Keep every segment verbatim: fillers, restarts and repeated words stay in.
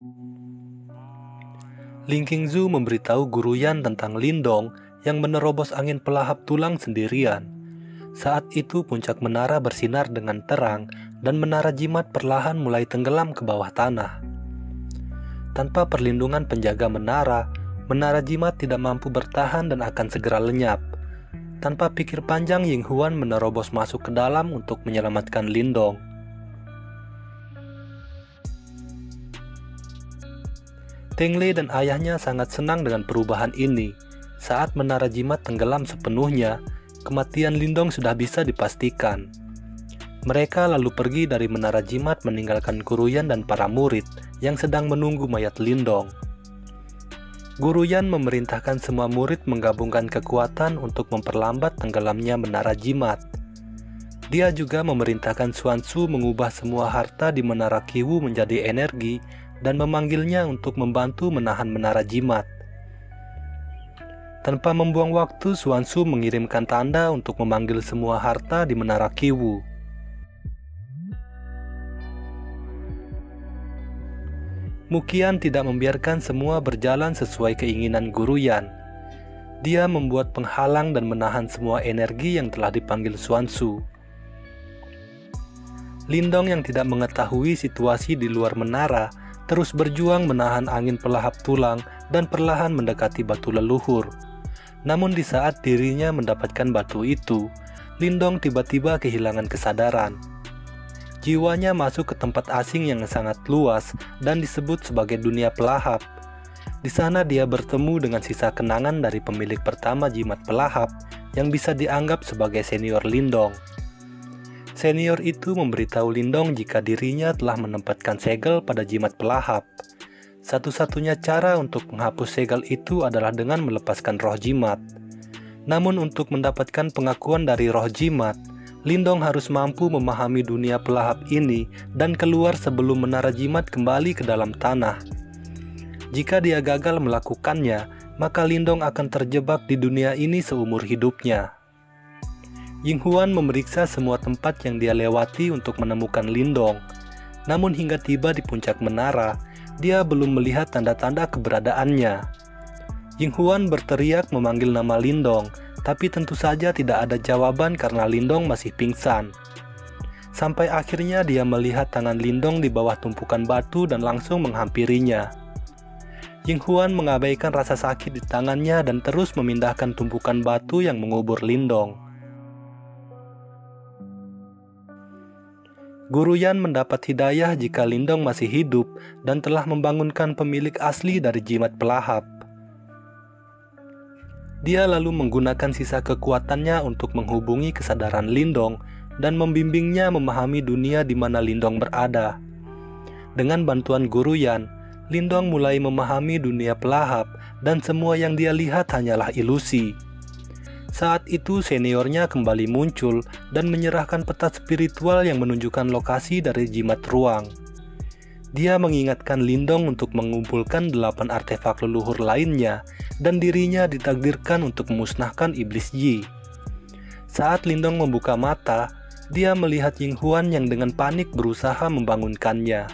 Ling Qingzu memberitahu Guru Yan tentang Lindong yang menerobos angin pelahap tulang sendirian. Saat itu puncak menara bersinar dengan terang dan menara jimat perlahan mulai tenggelam ke bawah tanah. Tanpa perlindungan penjaga menara, menara jimat tidak mampu bertahan dan akan segera lenyap. Tanpa pikir panjang, Ying Huan menerobos masuk ke dalam untuk menyelamatkan Lindong. Teng Lei dan ayahnya sangat senang dengan perubahan ini. Saat menara jimat tenggelam sepenuhnya, kematian Lindong sudah bisa dipastikan. Mereka lalu pergi dari menara jimat meninggalkan Guru Yan dan para murid yang sedang menunggu mayat Lindong. Guru Yan memerintahkan semua murid menggabungkan kekuatan untuk memperlambat tenggelamnya menara jimat. Dia juga memerintahkan Xuan Tzu mengubah semua harta di menara Qiwu menjadi energi dan memanggilnya untuk membantu menahan menara jimat. Tanpa membuang waktu, Xuan Tzu mengirimkan tanda untuk memanggil semua harta di menara Qiwu. Muqian tidak membiarkan semua berjalan sesuai keinginan Guru Yan. Dia membuat penghalang dan menahan semua energi yang telah dipanggil Xuan Tzu. Lindong yang tidak mengetahui situasi di luar menara terus berjuang menahan angin pelahap tulang dan perlahan mendekati batu leluhur. Namun di saat dirinya mendapatkan batu itu, Lindong tiba-tiba kehilangan kesadaran. Jiwanya masuk ke tempat asing yang sangat luas dan disebut sebagai dunia pelahap. Di sana dia bertemu dengan sisa kenangan dari pemilik pertama jimat pelahap yang bisa dianggap sebagai senior Lindong. Senior itu memberitahu Lindong jika dirinya telah menempatkan segel pada jimat pelahap. Satu-satunya cara untuk menghapus segel itu adalah dengan melepaskan roh jimat. Namun untuk mendapatkan pengakuan dari roh jimat, Lindong harus mampu memahami dunia pelahap ini dan keluar sebelum menara jimat kembali ke dalam tanah. Jika dia gagal melakukannya, maka Lindong akan terjebak di dunia ini seumur hidupnya. Ying Huan memeriksa semua tempat yang dia lewati untuk menemukan Lindong. Namun hingga tiba di puncak menara, dia belum melihat tanda-tanda keberadaannya. Ying Huan berteriak memanggil nama Lindong, tapi tentu saja tidak ada jawaban karena Lindong masih pingsan. Sampai akhirnya dia melihat tangan Lindong di bawah tumpukan batu dan langsung menghampirinya. Ying Huan mengabaikan rasa sakit di tangannya dan terus memindahkan tumpukan batu yang mengubur Lindong. Guru Yan mendapat hidayah jika Lindong masih hidup dan telah membangunkan pemilik asli dari jimat pelahap. Dia lalu menggunakan sisa kekuatannya untuk menghubungi kesadaran Lindong dan membimbingnya memahami dunia di mana Lindong berada. Dengan bantuan Guru Yan, Lindong mulai memahami dunia pelahap dan semua yang dia lihat hanyalah ilusi. Saat itu seniornya kembali muncul dan menyerahkan peta spiritual yang menunjukkan lokasi dari jimat ruang. Dia mengingatkan Lindong untuk mengumpulkan delapan artefak leluhur lainnya dan dirinya ditakdirkan untuk memusnahkan iblis Yi. Saat Lindong membuka mata, dia melihat Ying Huan yang dengan panik berusaha membangunkannya.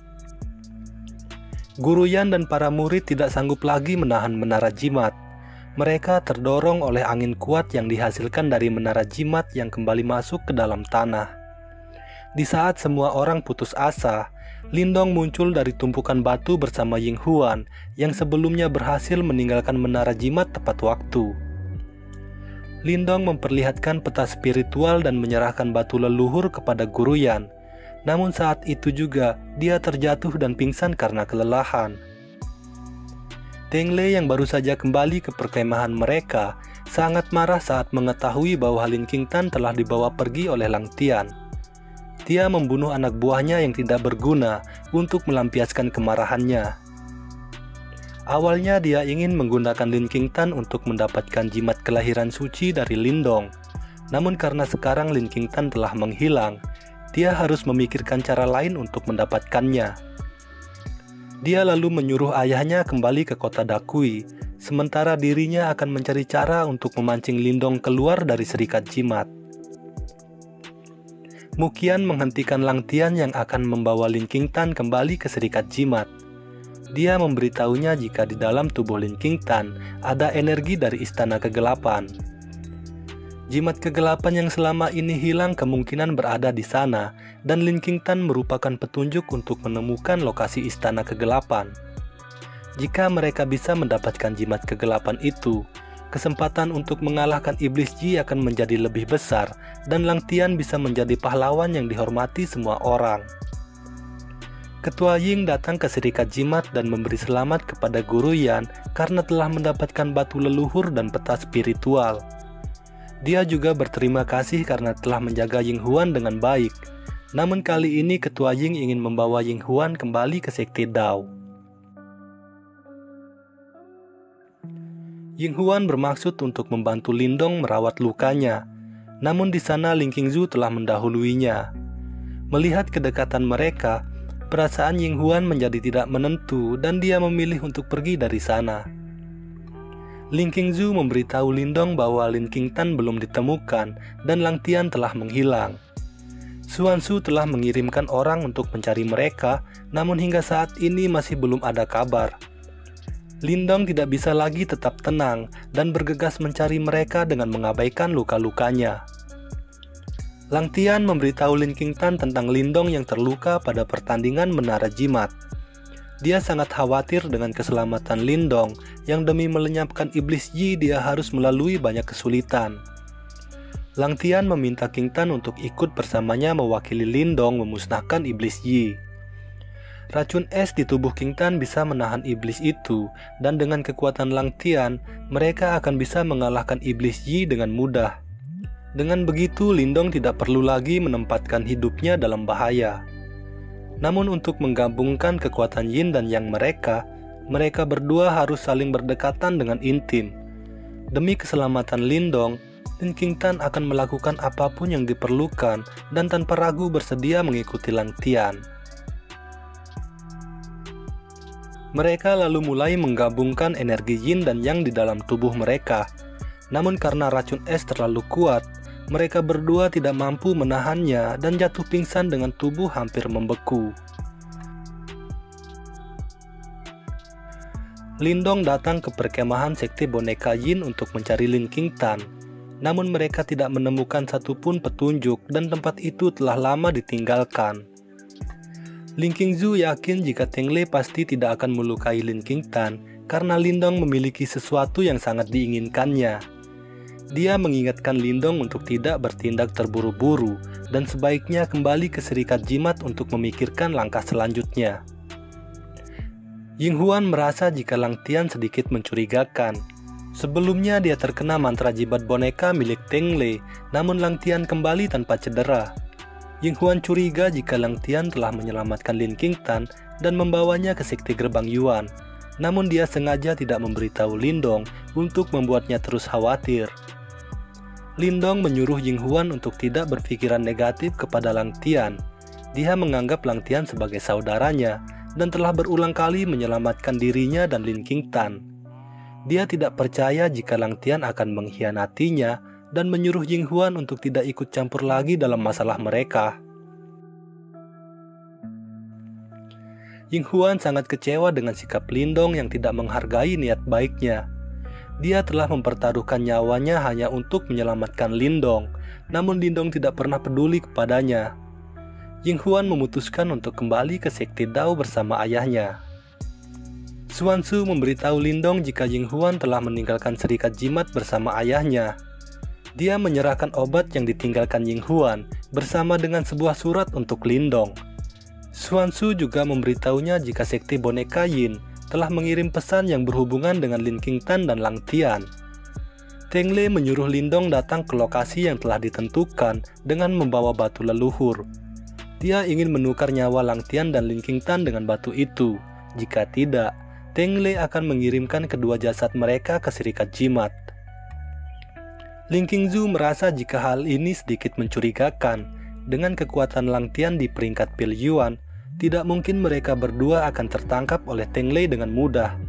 Guru Yan dan para murid tidak sanggup lagi menahan menara jimat. Mereka terdorong oleh angin kuat yang dihasilkan dari menara jimat yang kembali masuk ke dalam tanah. Di saat semua orang putus asa, Lindong muncul dari tumpukan batu bersama Ying Huan yang sebelumnya berhasil meninggalkan menara jimat tepat waktu. Lindong memperlihatkan peta spiritual dan menyerahkan batu leluhur kepada Guru Yan. Namun saat itu juga dia terjatuh dan pingsan karena kelelahan. Teng Lei yang baru saja kembali ke perkemahan mereka sangat marah saat mengetahui bahwa Lin Qingtan telah dibawa pergi oleh Lang Tian. Dia membunuh anak buahnya yang tidak berguna untuk melampiaskan kemarahannya. Awalnya dia ingin menggunakan Lin Qingtan untuk mendapatkan jimat kelahiran suci dari Lindong. Namun karena sekarang Lin Qingtan telah menghilang, dia harus memikirkan cara lain untuk mendapatkannya. Dia lalu menyuruh ayahnya kembali ke kota Dakui, sementara dirinya akan mencari cara untuk memancing Lindong keluar dari serikat jimat. Muqian menghentikan Lang Tian yang akan membawa Lin Qingtan kembali ke serikat jimat. Dia memberitahunya jika di dalam tubuh Lin Qingtan ada energi dari istana kegelapan. Jimat kegelapan yang selama ini hilang kemungkinan berada di sana, dan Lin Qingtan merupakan petunjuk untuk menemukan lokasi istana kegelapan. Jika mereka bisa mendapatkan jimat kegelapan itu, kesempatan untuk mengalahkan Iblis Ji akan menjadi lebih besar, dan Lang Tian bisa menjadi pahlawan yang dihormati semua orang. Ketua Ying datang ke Serikat Jimat dan memberi selamat kepada Guru Yan karena telah mendapatkan batu leluhur dan peta spiritual. Dia juga berterima kasih karena telah menjaga Ying Huan dengan baik. Namun kali ini Ketua Ying ingin membawa Ying Huan kembali ke Sekte Dao. Ying Huan bermaksud untuk membantu Lindong merawat lukanya. Namun di sana Ling Qingzu telah mendahuluinya. Melihat kedekatan mereka, perasaan Ying Huan menjadi tidak menentu dan dia memilih untuk pergi dari sana. Ling Qingzu memberitahu Lindong bahwa Lin Qingtan belum ditemukan dan Lang Tian telah menghilang. Xuan Su telah mengirimkan orang untuk mencari mereka, namun hingga saat ini masih belum ada kabar. Lindong tidak bisa lagi tetap tenang dan bergegas mencari mereka dengan mengabaikan luka-lukanya. Lang Tian memberitahu Lin Qingtan tentang Lindong yang terluka pada pertandingan Menara Jimat. Dia sangat khawatir dengan keselamatan Lindong yang demi melenyapkan Iblis Ji dia harus melalui banyak kesulitan. Lang Tian meminta Qingtan untuk ikut bersamanya mewakili Lindong memusnahkan Iblis Ji. Racun es di tubuh Qingtan bisa menahan iblis itu, dan dengan kekuatan Lang Tian, mereka akan bisa mengalahkan Iblis Ji dengan mudah. Dengan begitu, Lindong tidak perlu lagi menempatkan hidupnya dalam bahaya. Namun untuk menggabungkan kekuatan Yin dan Yang mereka, mereka berdua harus saling berdekatan dengan intim. Demi keselamatan Lindong, Lin Qingtan akan melakukan apapun yang diperlukan dan tanpa ragu bersedia mengikuti Lang Tian. Mereka lalu mulai menggabungkan energi Yin dan Yang di dalam tubuh mereka. Namun karena racun es terlalu kuat, mereka berdua tidak mampu menahannya dan jatuh pingsan dengan tubuh hampir membeku. Lindong datang ke perkemahan Sekte Boneka Yin untuk mencari Lin Qingtan. Namun mereka tidak menemukan satupun petunjuk dan tempat itu telah lama ditinggalkan. Ling Qingzu yakin jika Teng Lei pasti tidak akan melukai Lin Qingtan karena Lindong memiliki sesuatu yang sangat diinginkannya. Dia mengingatkan Lindong untuk tidak bertindak terburu-buru dan sebaiknya kembali ke Serikat Jimat untuk memikirkan langkah selanjutnya. Ying Huan merasa jika Lang Tian sedikit mencurigakan. Sebelumnya dia terkena mantra jimat boneka milik Teng Lei, namun Lang Tian kembali tanpa cedera. Ying Huan curiga jika Lang Tian telah menyelamatkan Lin Qingtan dan membawanya ke Sekte Gerbang Yuan. Namun dia sengaja tidak memberitahu Lindong untuk membuatnya terus khawatir. Lindong menyuruh Ying Huan untuk tidak berpikiran negatif kepada Lang Tian. Dia menganggap Lang Tian sebagai saudaranya dan telah berulang kali menyelamatkan dirinya dan Lin Qingtan. Dia tidak percaya jika Lang Tian akan mengkhianatinya dan menyuruh Ying Huan untuk tidak ikut campur lagi dalam masalah mereka. Ying Huan sangat kecewa dengan sikap Lindong yang tidak menghargai niat baiknya. Dia telah mempertaruhkan nyawanya hanya untuk menyelamatkan Lindong, namun Lindong tidak pernah peduli kepadanya. Ying Huan memutuskan untuk kembali ke Sekte Dao bersama ayahnya. Xuan Su memberitahu Lindong jika Ying Huan telah meninggalkan Serikat Jimat bersama ayahnya. Dia menyerahkan obat yang ditinggalkan Ying Huan bersama dengan sebuah surat untuk Lindong. Xuan Su juga memberitahunya jika Sekte Boneka Yin telah mengirim pesan yang berhubungan dengan Lin Qingtan dan Lang Tian. Teng Lei menyuruh Lindong datang ke lokasi yang telah ditentukan dengan membawa batu leluhur. Dia ingin menukar nyawa Lang Tian dan Lin Qingtan dengan batu itu. Jika tidak, Teng Lei akan mengirimkan kedua jasad mereka ke Serikat Jimat. Ling Qingzu merasa jika hal ini sedikit mencurigakan. Dengan kekuatan Lang Tian di peringkat Pil Yuan, tidak mungkin mereka berdua akan tertangkap oleh Teng Lei dengan mudah.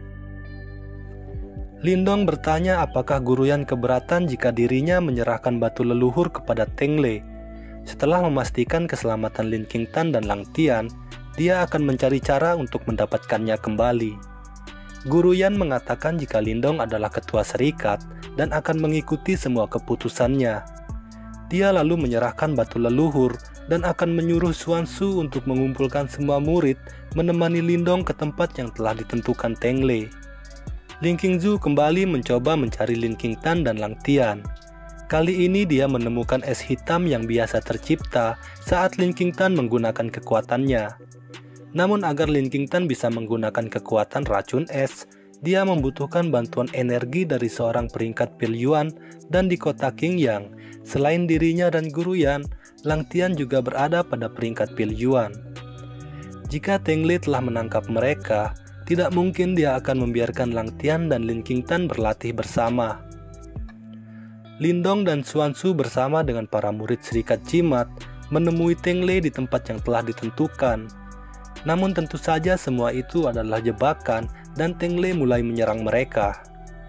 Lindong bertanya apakah Guru Yan keberatan jika dirinya menyerahkan batu leluhur kepada Teng Lei. Setelah memastikan keselamatan Lin Qingtan dan Lang Tian, dia akan mencari cara untuk mendapatkannya kembali. Guru Yan mengatakan jika Lindong adalah ketua serikat dan akan mengikuti semua keputusannya. Dia lalu menyerahkan batu leluhur dan akan menyuruh Xuanzu untuk mengumpulkan semua murid menemani Lindong ke tempat yang telah ditentukan Teng Lei. Ling Qingzu kembali mencoba mencari Lin Qingtan dan Lang Tian. Kali ini dia menemukan es hitam yang biasa tercipta saat Lin Qingtan menggunakan kekuatannya. Namun agar Lin Qingtan bisa menggunakan kekuatan racun es, dia membutuhkan bantuan energi dari seorang peringkat Pilyuan dan di kota Qingyang. Selain dirinya dan Guru Yan, Lang Tian juga berada pada peringkat Pilyuan. Jika Teng Lei telah menangkap mereka, tidak mungkin dia akan membiarkan Lang Tian dan Lin Qingtan berlatih bersama. Lindong dan Xuanzu bersama dengan para murid serikat jimat menemui Teng Lei di tempat yang telah ditentukan. Namun tentu saja semua itu adalah jebakan dan Teng Lei mulai menyerang mereka.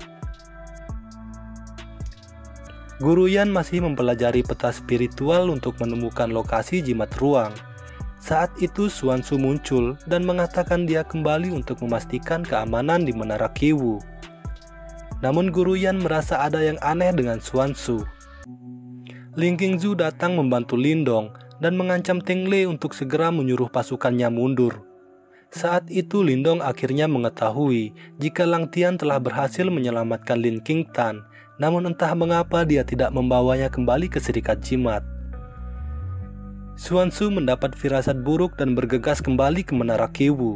Guru Yan masih mempelajari peta spiritual untuk menemukan lokasi jimat ruang. Saat itu Xuanzu muncul dan mengatakan dia kembali untuk memastikan keamanan di Menara Qiwu. Namun Guru Yan merasa ada yang aneh dengan Xuanzu. Ling Qingzu datang membantu Lindong dan mengancam Teng Lei untuk segera menyuruh pasukannya mundur. Saat itu Lindong akhirnya mengetahui jika Lang Tian telah berhasil menyelamatkan Lin Qingtan, namun entah mengapa dia tidak membawanya kembali ke serikat jimat. Xuanzu mendapat firasat buruk dan bergegas kembali ke Menara Qiwu.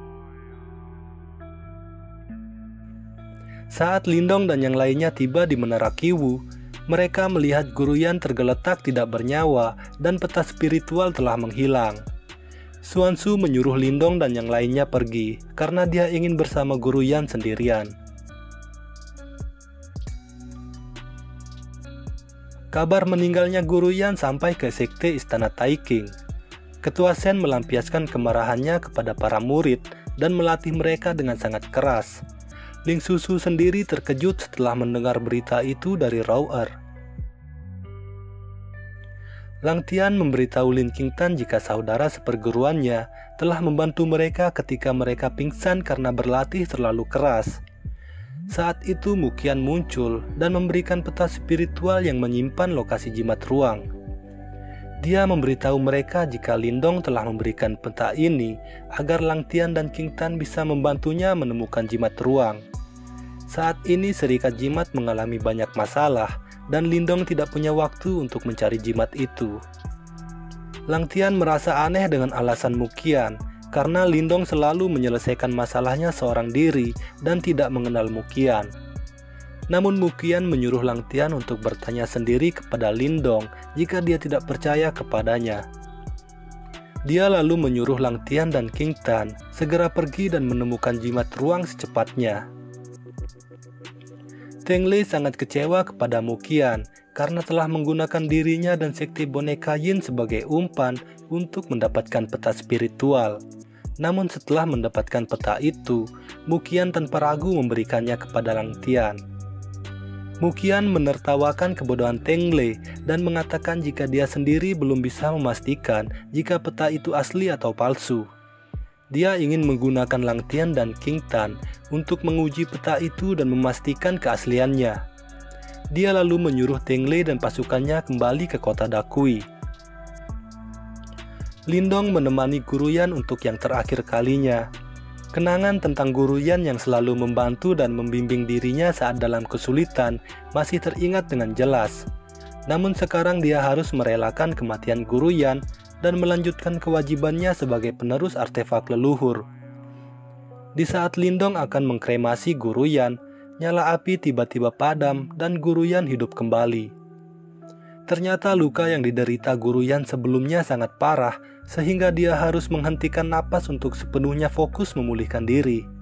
Saat Lindong dan yang lainnya tiba di Menara Qiwu, mereka melihat Guru Yan tergeletak tidak bernyawa dan peta spiritual telah menghilang. Xuanzu menyuruh Lindong dan yang lainnya pergi karena dia ingin bersama Guru Yan sendirian. Kabar meninggalnya Guru Yan sampai ke sekte Istana Taiking. Ketua Shen melampiaskan kemarahannya kepada para murid dan melatih mereka dengan sangat keras. Ling Susu sendiri terkejut setelah mendengar berita itu dari Rao-er. Lang Tian memberitahu Lin Qingtan jika saudara seperguruannya telah membantu mereka ketika mereka pingsan karena berlatih terlalu keras. Saat itu Muqian muncul dan memberikan peta spiritual yang menyimpan lokasi jimat ruang. Dia memberitahu mereka jika Lindong telah memberikan peta ini agar Lang Tian dan Qingtan bisa membantunya menemukan jimat ruang. Saat ini serikat jimat mengalami banyak masalah dan Lindong tidak punya waktu untuk mencari jimat itu. Lang Tian merasa aneh dengan alasan Muqian karena Lindong selalu menyelesaikan masalahnya seorang diri dan tidak mengenal Muqian. Namun Muqian menyuruh Lang Tian untuk bertanya sendiri kepada Lindong jika dia tidak percaya kepadanya. Dia lalu menyuruh Lang Tian dan Qingtan segera pergi dan menemukan jimat ruang secepatnya. Teng Lei sangat kecewa kepada Muqian karena telah menggunakan dirinya dan sekte boneka Yin sebagai umpan untuk mendapatkan peta spiritual. Namun setelah mendapatkan peta itu, Muqian tanpa ragu memberikannya kepada Lang Tian. Muqian menertawakan kebodohan Teng Lei dan mengatakan jika dia sendiri belum bisa memastikan jika peta itu asli atau palsu. Dia ingin menggunakan Lang Tian dan Qingtan untuk menguji peta itu dan memastikan keasliannya. Dia lalu menyuruh Teng Lei dan pasukannya kembali ke kota Dakui. Lindong menemani Guru Yan untuk yang terakhir kalinya. Kenangan tentang Guru Yan yang selalu membantu dan membimbing dirinya saat dalam kesulitan masih teringat dengan jelas. Namun sekarang dia harus merelakan kematian Guru Yan dan melanjutkan kewajibannya sebagai penerus artefak leluhur. Di saat Lindong akan mengkremasi Guru Yan, nyala api tiba-tiba padam dan Guru Yan hidup kembali. Ternyata luka yang diderita Guru Yan sebelumnya sangat parah, sehingga dia harus menghentikan napas untuk sepenuhnya fokus memulihkan diri.